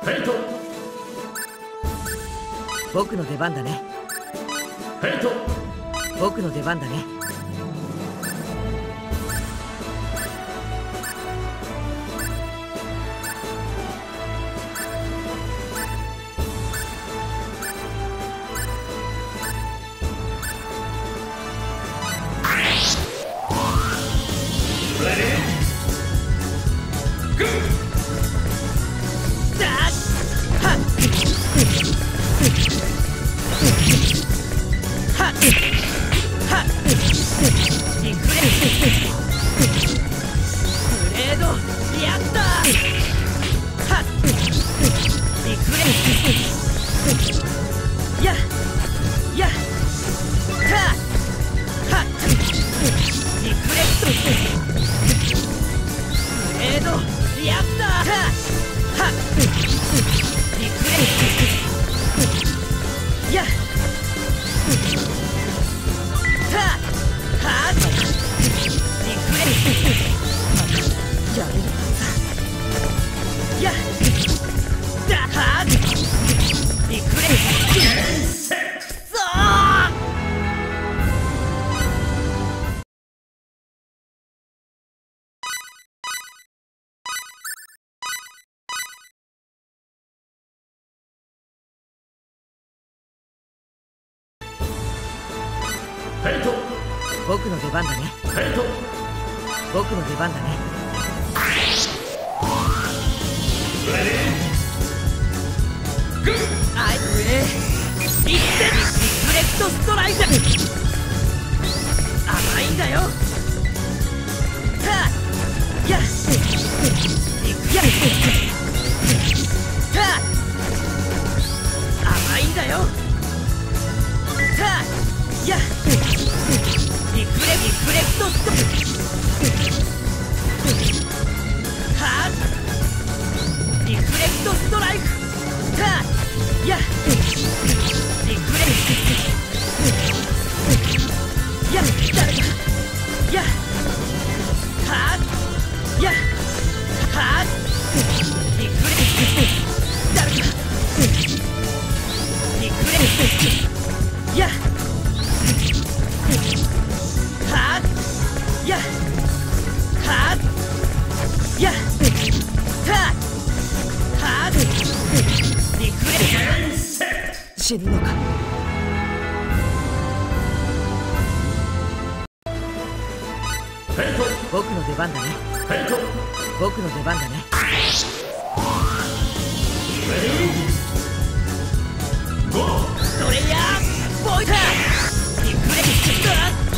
フェイト。 僕の出番だね。 フェイト。 僕の出番だね。 フェイト。 僕の出番だね。 フェイト。 僕の出番だね。アイブレーリフレクトストライク。甘いんだよ。やっやっ甘いんだよ。やっリフレクトストライク。はっリフレクトストライク。やっリフレクト。やっ誰だ。やっはっやっはっリフレクト。誰だ。リフレクト。やっはっやっはっやっはっリフレクト。死ぬのか。 フェイト。 僕の出番だね。 フェイト。 僕の出番だね。 ゴー。 それやボイターリフレクト。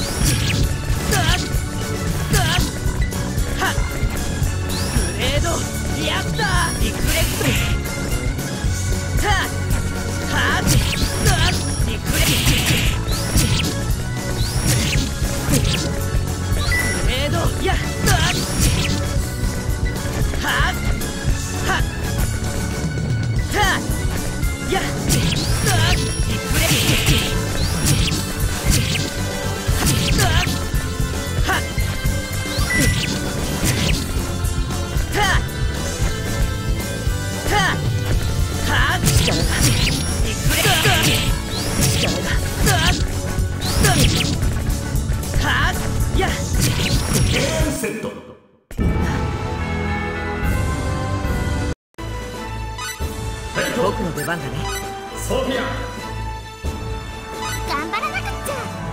はっグレードリアクターリフレクト。はっリフレクト。グレードやっはっはっやっリフレクト。はっ力がリフレクト。力がはっやっセット。 僕の出番だね。 ソフィア。 頑張らなくっちゃ。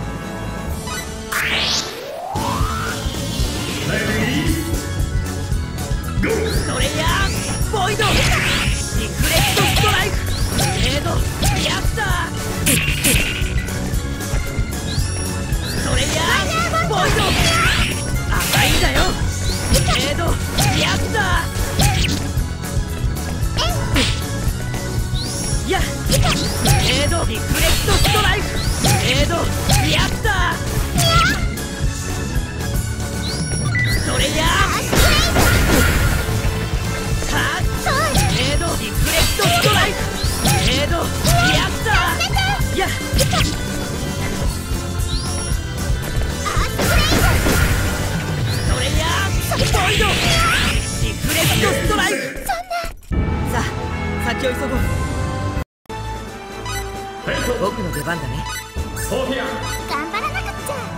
それやボイドリフレクトストライク。グレードリアクター。それやボイド甘いんだよ。グレードリアクター。やっグレードリフレクトストライク。グレードリアクター。それやはっグレードリフレクトストライク。グレードリアクター。やっそれやボイドリフレクトストライク。さあ先フェイト僕の出番だね。 ソフィア頑張らなくっちゃ。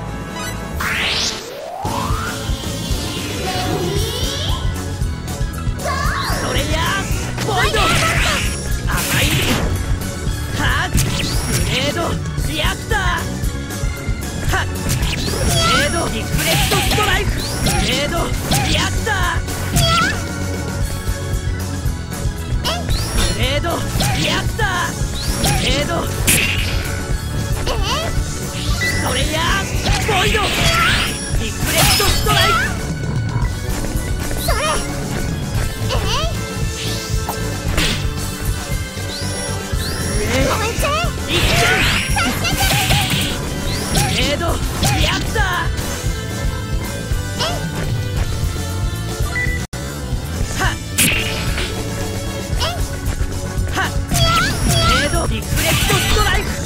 それやボイド甘いハッグレードリアクターハッグレードリフレクトストライクグレードリアクターグレードリアクターグレードそれやボイドリフレクトストライクそれごめんちゃえ。 一グレードリアクターはっはっグレードリフレクトストライク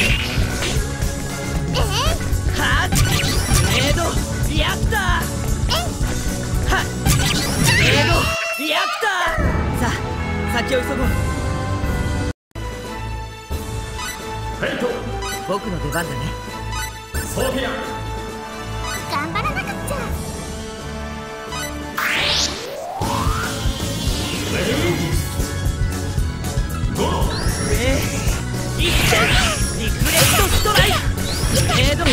はっグレードリアクターはっグレードリアクターさあ先を急ごう。 フェイト僕の出番だね。 ソフィア頑張らなくっちゃ。 レディーゴー一点リフレクトストライクグレード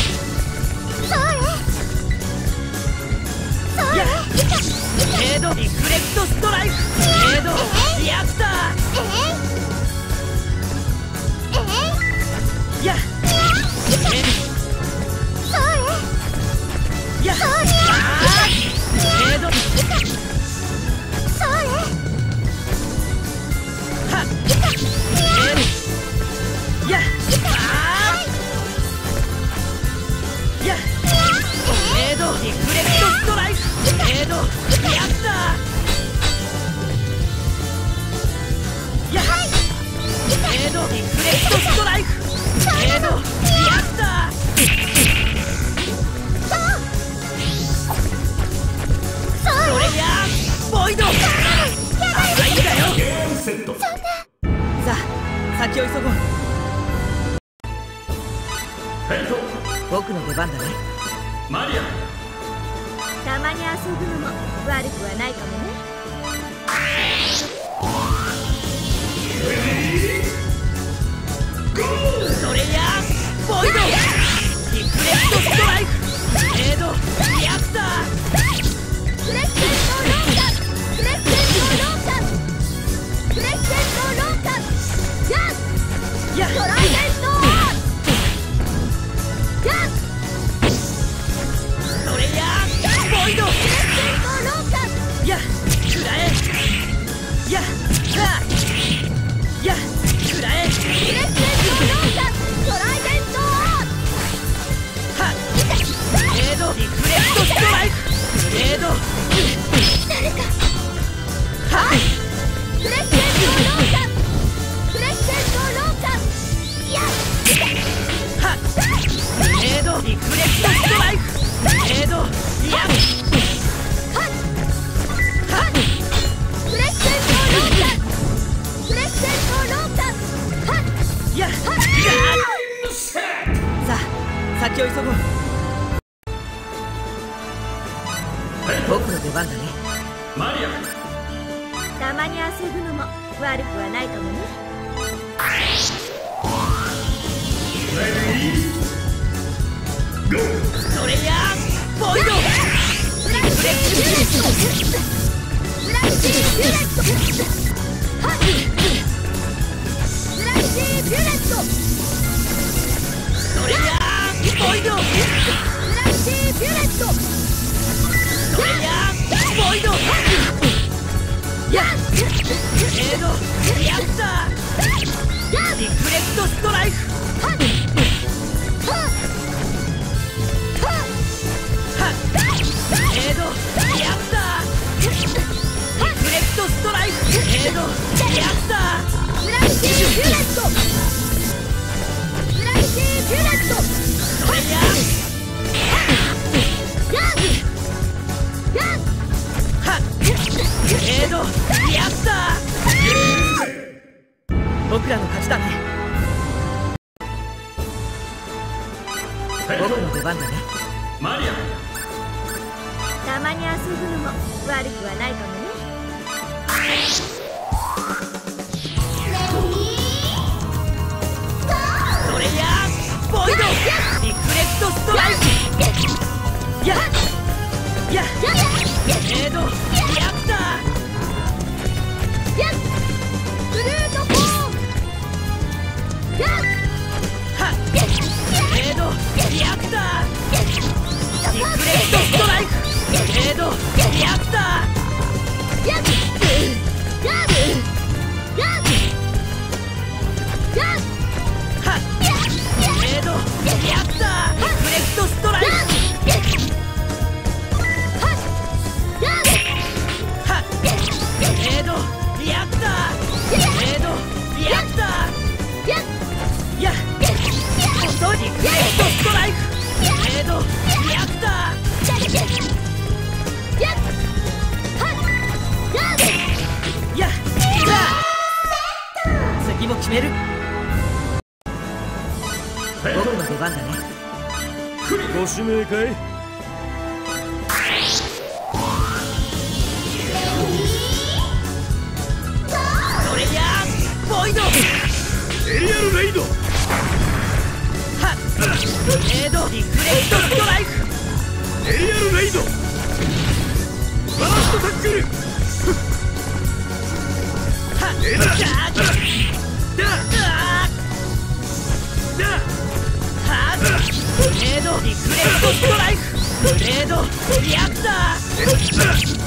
やグレードリフレクトストライクグレードリアクターややあーグレードはっグレードやあーやグレードリフレクトストライクグレードリアクターやグレードリフレクトストライクグレードリアクターそれやボイド甘いんだよ。 ゲームセットさあ先を急ごう。 フェイト僕の出番だね。 マリアたまに遊ぶのも悪くはないかもね。 それやボイドリフレクトストライクグレードリアクターフレッシェントローカーフレッシェントローカーフレッシェントローカージャンやトライデントジャンそれやボイドフレッシェントローカーやくらえやはっやくらえフレッシェントローカートライデントはっグレードリフレクトストライクグレード誰かはっフレッシェントローカーフレッシェントローカーやはっグレードリフレクトストライクグレードリアクはっフレッシェントローカーフレッシェントローカーはっやセッさあ先を急ごう。 トフェイト僕の出番だね。 マリアたまに遊ぶのも悪くはないかもね。 レディーゴーそれやボイドリフレクトフラッシービュレットはっフラッシービュレットそれやボイドフラッシービュレットそれやボイドやグレードリアクターリフレクトストライクはっグレードリアクターリフレクトストライクグレードリアクターフラッシービュレットフラッシービュレットそれやはっグレードリアクター僕らの勝ちだね。 僕の出番だね。 マリア。 たまに遊ぶのも悪くはないかもね。 それやボイドリフレクトストライク。ややレードリアクター。 フルートフォーム。 はっレードリアクター。リフレクトストライク。レードリアクター。レードリアクター。リフレクトストライク。レードリアクター。レードリアクター。や遅いリフレクトストライク。レードリアクター。や次も決める。僕の出番だね。 ご指名かい。 それやボイドエリアルレイド。 はっレードリフレクトストライク。 エリアルレイド。バーストタックル。 はっエナじゃあだはっレードリフレクトストライク。レードリアクター。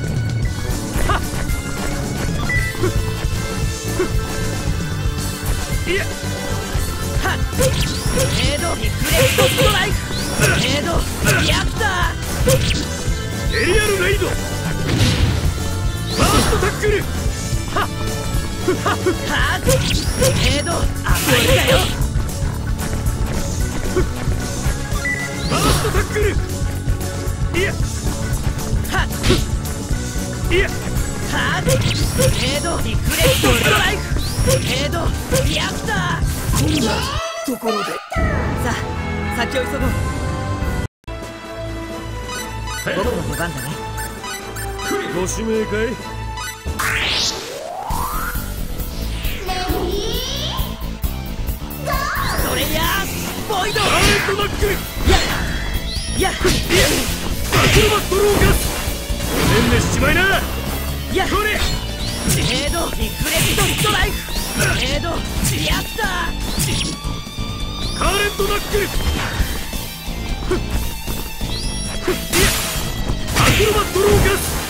いやはっレードリフレクトストライク。レードリアクター。 エリアルレイド。バーストタックル。 はっレード甘いんだよ。 バーストタックル。いやはっいやはっレードリフレクトストライク。レードリアクター。 こんなところで。 さあ先を急ごう。僕の出番だね。 ご指名かい。 それやボイドバーレットナックル。 やアクロバットローガス。ごめんねしちまいな。 やこれレードリフレクトストライク。レードリアクター。 カーレントナックル。アクロバットローガス。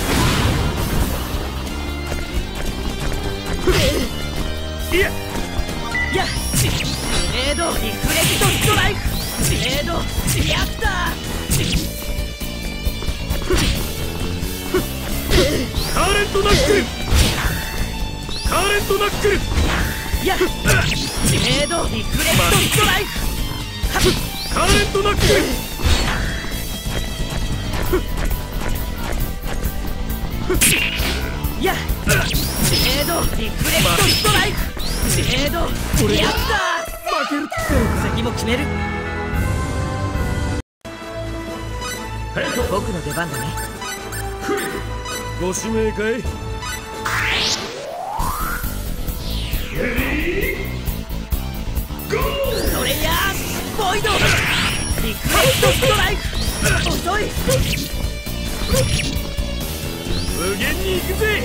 いややレードリフレクトストライク。レードリアクター。 カーレントナックル。カーレントナックル。 やレードリフレクトストライク。 カーレントナックル。 やレードリフレクトストライク。レードリアクター。 負けるって次も決める。僕の出番だね。 ご指名かい。 それやボイドリフレクトストライク。遅い無限に行くぜ。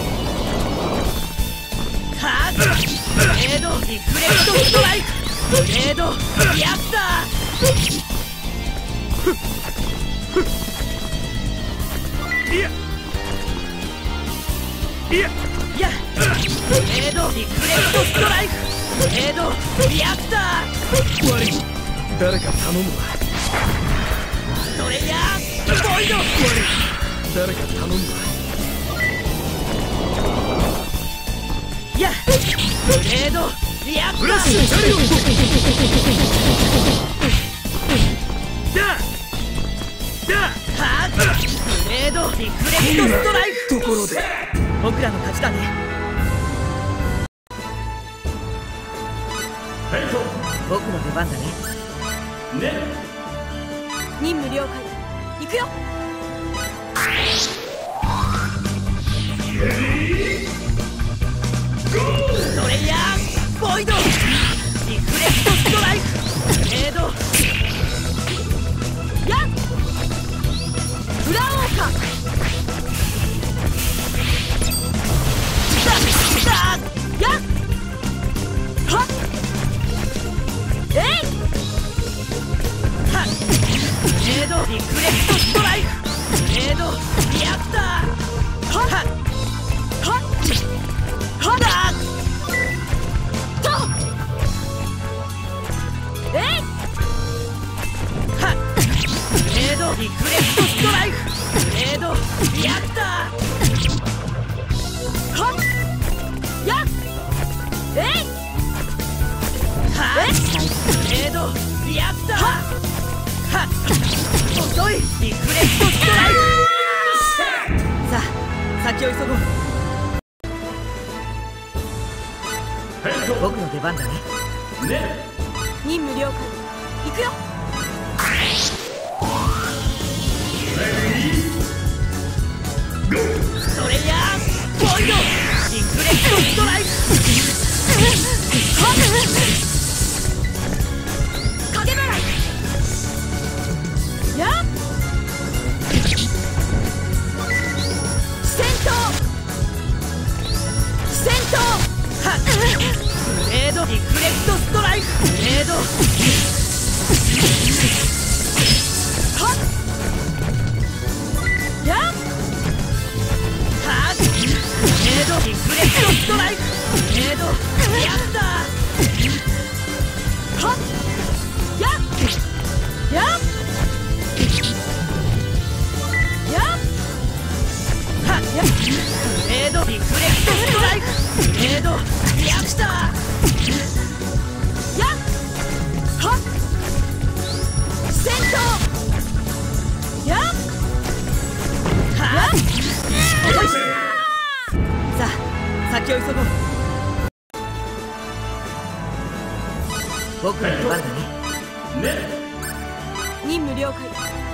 はっレードリフレクトストライク。レードリアクター。 いやいややレードリフレクトストライク。レードリアクター。 悪い。誰か頼むわ。 それやボイド誰か頼むわ。 やレードリアクタフラッシュー。 チャリオット。 はっレードリフレクトストライク。 ところで僕らの勝ちだね。僕の出番だね。 任務了解。行くよ。 ストレイヤーボイドリフレクトストライクグレードやっ裏オーカやっはっえいはっグレードリフレクトストライクグレードリアクターはっはっはだとえいはっグレードリフレクトストライクグレードリアクターはっやっえいはっグレードリアクターはっ遅いリフレクトストライクさあ先を急ごう僕の出番だね。 任務了解。行くよ。 ストレイヤーボイドリフレクトストライク影払いやっ戦闘戦闘はっグレードリフレクトストライクグレードはっやっはっグレードリフレクトストライクグレードリアクターはっやっやっやっはっやっグレードリフレクトストライクグレードリアクターやっはっ戦闘やっはっさあ先を急ごう僕の出番だね。 任務了解。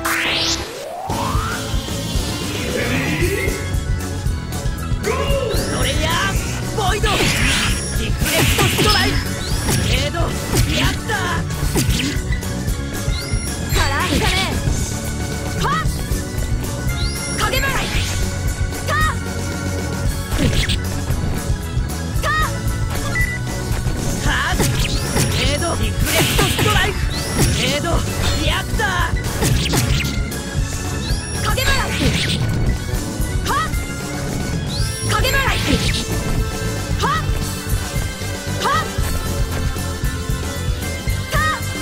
ストレイヤーボイドリフレクトストライクグレードリアクターカラー来たね。はっ影払いたたはっグレードリフレクトストライクグレードリアクター影払いはっ影払いはっはった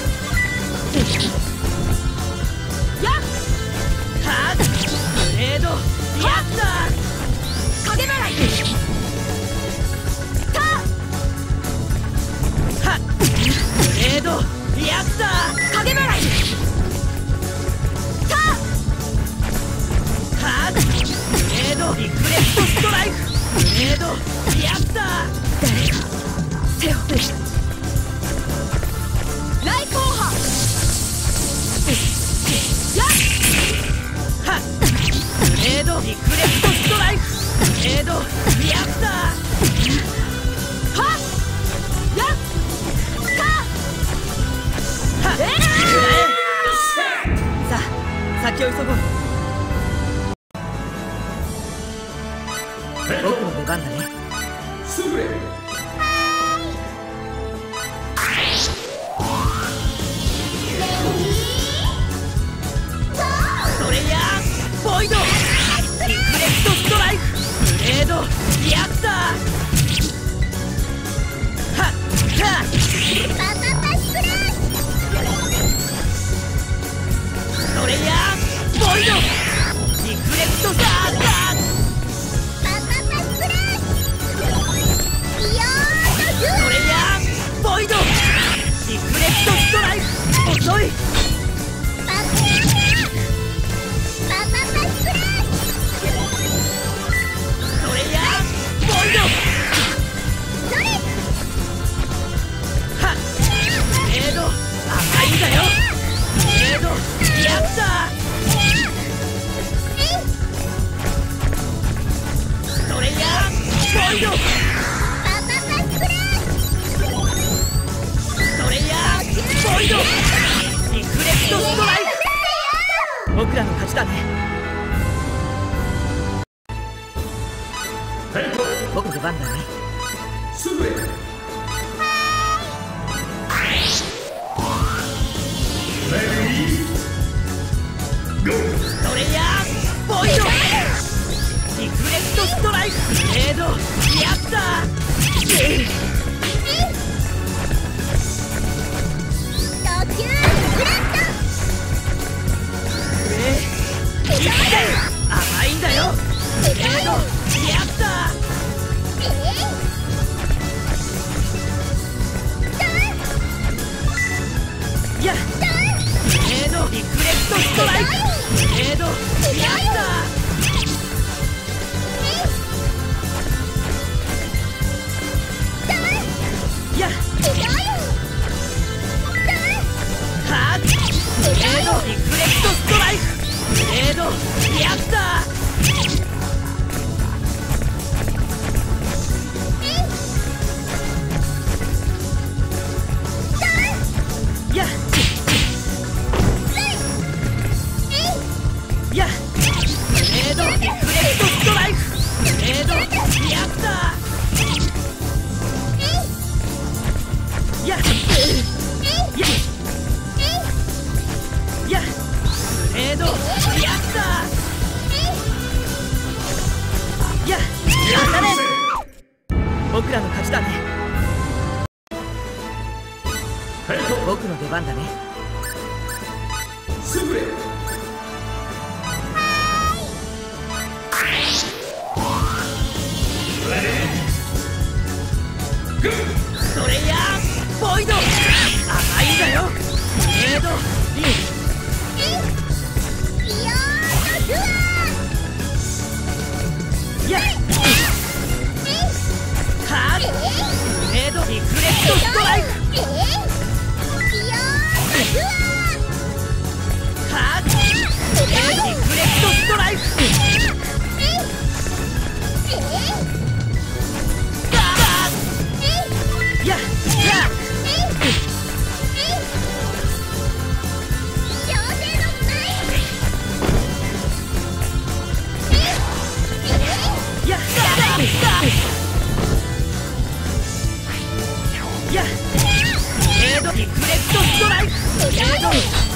やっはっグレードリアクター影払いたはっグレードリアクター影払いたはっグレードリフレクトストライクグレードリアクター誰が手を振る来航波やっはっグレードリフレクトストライクグレードリアクターはっやったはっさあ先を急ごう僕の出番だね。 すぐれストレイヤーボイドリフレクトストライクグレード僕らの勝ちだね。僕の出番だね。 すぐへ。 ストレイヤーボイドリフレクトストライクグレードリアクター呼吸フレッ生きて甘いんだよグレードリアクターやっグレードリフレクトストライクグレードリアクターやっはっグレードリフレクトストライクグレードリアクター僕らの勝ちだね。僕の出番だね。 すぐへ。 ストレイヤーボイド甘いんだよグレードやっはっグレードリフレクトストライクはっグレードリフレクトストライクやっやっグレードリフレクトストライクグレード